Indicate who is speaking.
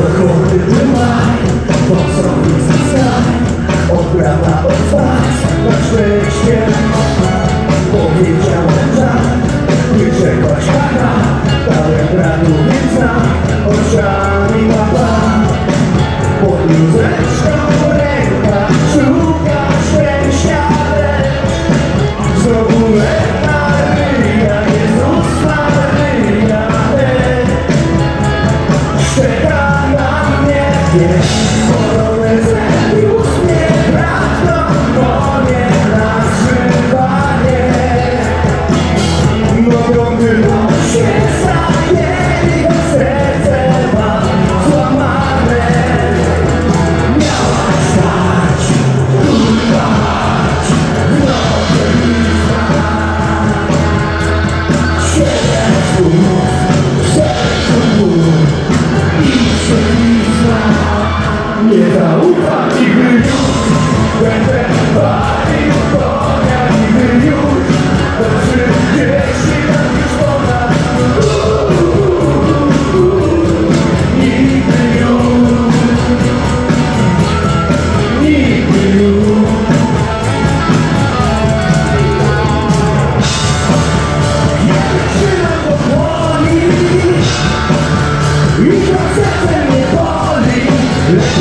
Speaker 1: Dochody maj, wąsowny zasad, odbrana od was, na szczęście. Powiedziałem tak, nie czegoś taka, dałem bratu więc oczami mapa. Pod bluzeczką ręka szuka szczęścia, lecz znowu lekka ryja, Jezus Maryja, czeka na mnie gdzieś. Podobne zęby, uśmiech, brat, to nie nazywanie. Mogą tylko się zajęli, bo serce ma złamane. Miała stać, kurwa mać, w nocy siedem słów, w sercu ból i przewisła. Nie zaufam nigdy już, będę palił konia nigdy już, bo 30 lat już ponad. Nigdy już, nigdy już. Ja trzymam do dłoni i to serce mnie boli.